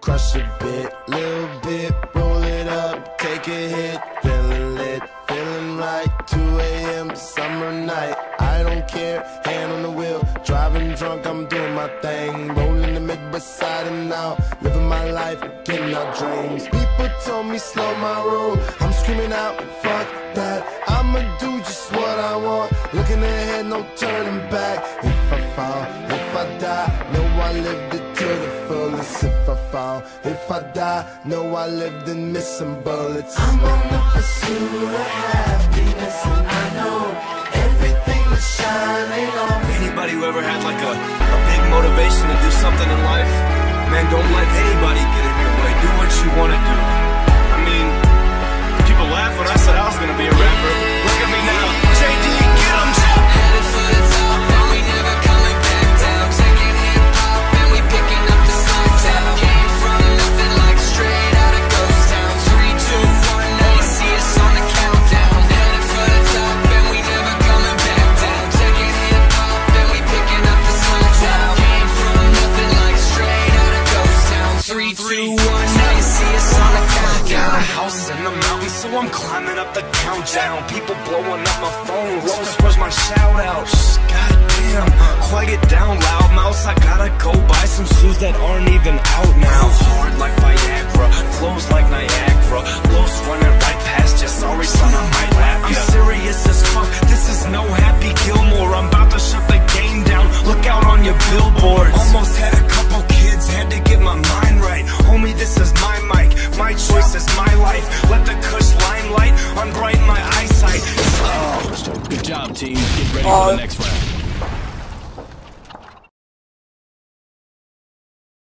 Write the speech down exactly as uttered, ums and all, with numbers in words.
crush a bit, little bit, roll it up, take a hit, feeling lit, feeling right, two A M summer night, I don't care, hand on the wheel, driving drunk, I'm doing my thing, rolling the mid beside and now, living my life, getting our dreams. People told me slow my roll, I'm screaming out, fuck that, I'ma do just what I want, looking ahead, no turning back. If I fall, if I die, know I lived it to the fullest. If I fall, if I die, know I lived and missed some bullets. I'm on the pursuit of happiness, and I know everything that shine ain't on. Anybody who ever had like a, a big motivation to do something in life, man, don't let anybody get in your way. Do what you want to do. I mean, people laugh when I said I was gonna be a rapper. Look at me now, J D, get 'em. Headed for the top, and we never coming back down. Taking hip hop, and we picking up the slack. Came from nothing, like straight out of ghost town. Three, two, one, now you see us on the countdown. Headed for the top, and we never coming back down. Taking hip hop, and we picking up the slack. Came from nothing, like straight out of ghost town. Three, two, one, now you see us on the countdown. Got a house in the mountains, so I'm climbing up the countdown. People blowing up my phone, Rose, where's my shout out? Goddamn, quiet it down, loud mouse. I gotta go buy some shoes that aren't even out now. Hard like Viagra, flows like Niagara, lows running right past you. Sorry, son, I might laugh. I'm serious as fuck. This is no Happy Gilmore. I'm about to shut the game down. Look out on your billboards. Almost had a couple kids, had to get my mind right. Homie, this is my mic, my choice is my life. Let the Kush limelight unbrighten my eyesight. Good job, team. Get ready for the next round.